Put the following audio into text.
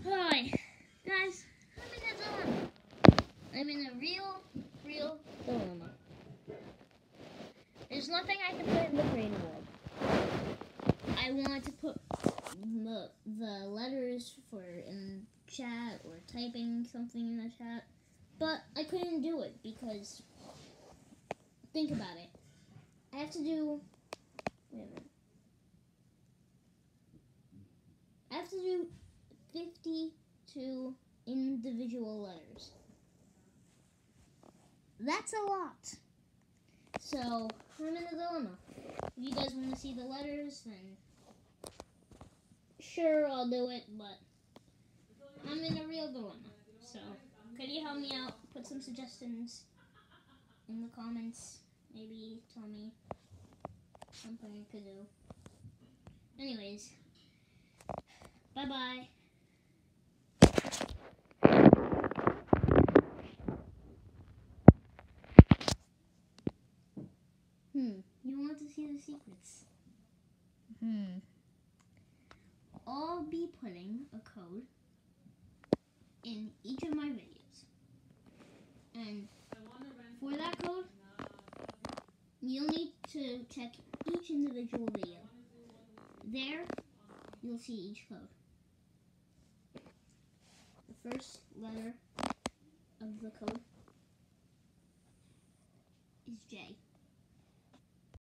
Hi, guys. I'm in a dilemma. I'm in a real dilemma. There's nothing I can put in the brain world. I wanted to put the letters for in chat or typing something in the chat, but I couldn't do it because, think about it. I have to do, wait a minute. I have to do 52 individual letters. That's a lot. So, I'm in a dilemma. If you guys want to see the letters, then sure, I'll do it, but I'm in a real dilemma. So, could you help me out? Put some suggestions in the comments. Maybe tell me something I could do. Anyways, bye-bye. You want to see the secrets? I'll be putting a code in each of my videos. And for that code, you'll need to check each individual video. There, you'll see each code. The first letter of the code is J.